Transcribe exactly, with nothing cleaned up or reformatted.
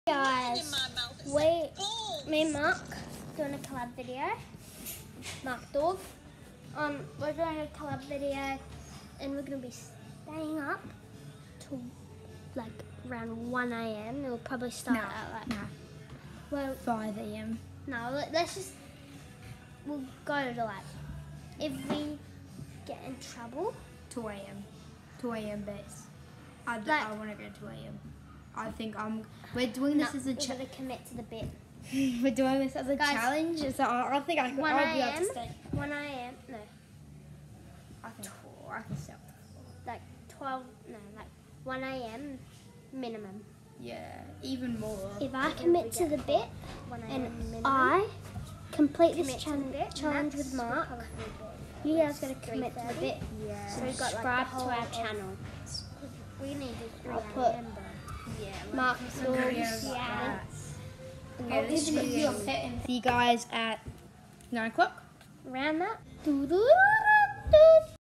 Guys, we, me and Mark, doing a collab video. Mark Dog. Um, we're doing a collab video, and we're gonna be staying up till like around one A M. It'll probably start No, at like no, well, five A M. no. let- Let's just we'll go to like if we get in trouble. two A M. two A M base. I, d- Like- I want to go two A M. I think I'm. We're doing this No, as a we're cha- gonna commit to the bit. We're doing this as a Guys, challenge. So I, I think I could. one I'll be A able M. to stay. one A M. No, I think four. I can stay. up to four. like twelve. No, like one A M minimum. Yeah, even more. If I If commit we to get the bit one A and M minimum. I complete Commit this to the chan- bit, challenge with Mark, you guys gotta commit to the bit. Yeah. So we got subscribe to our channel. We need to I'll put Yeah. Mark some Dog. videos like Yeah. that. Okay, Okay, this this video. See you guys at nine o'clock. Around that. Doo-doo-doo-doo-doo.